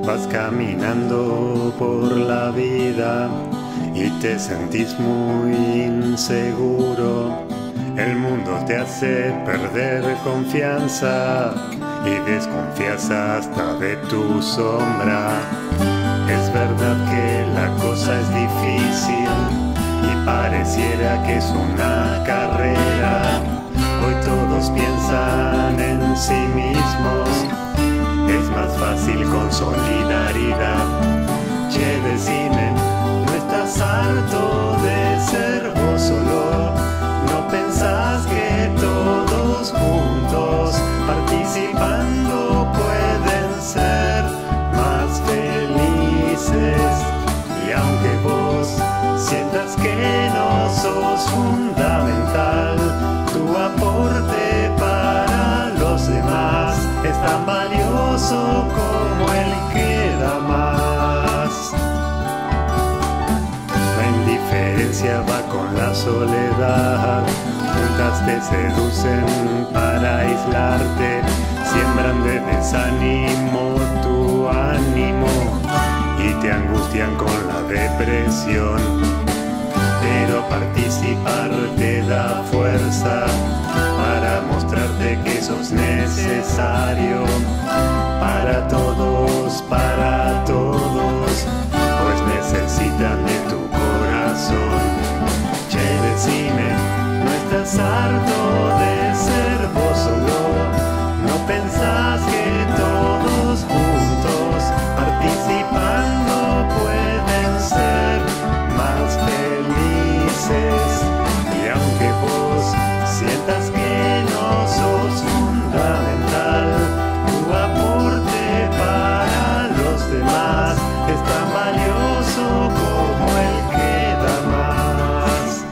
Vas caminando por la vida y te sentís muy inseguro. El mundo te hace perder confianza y desconfías hasta de tu sombra. Es verdad que la cosa es difícil y pareciera que es una carrera. Hoy todos piensan en sí mismos, es más fácil con solidaridad. Che, decime, ¿no estás harto de ser vos solo? ¿No pensás que todos juntos, participando, pueden ser más felices? Y aunque vos sientas que no sos fundamental, tu aporte para los demás es tan valioso como el que da más. La indiferencia va con la soledad, juntas te seducen para aislarte, siembran de desánimo tu ánimo y te angustian con la depresión. Pero participar te da fuerza para mostrarte que sos necesario para todos, pues necesitan de tu corazón. Che, decime, ¿no estás harto de ser vos solo? ¿No pensás que todos juntos, participando, pueden ser más felices? Y aunque vos sientas que no sos fundamental, tu aporte para los demás es tan valioso como el que da más.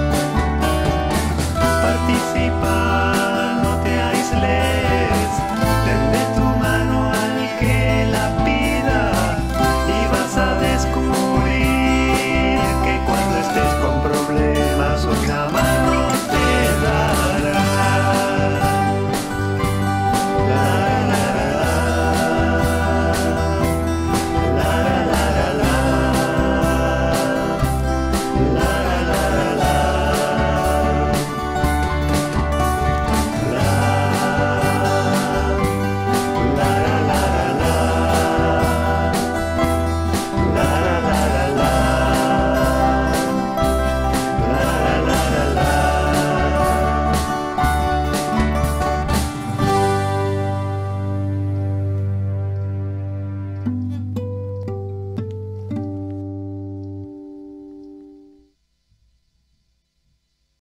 Participa, no te aísles, tende tu mano al que la pida y vas a descubrir que cuando estés con problemas una mano te dará.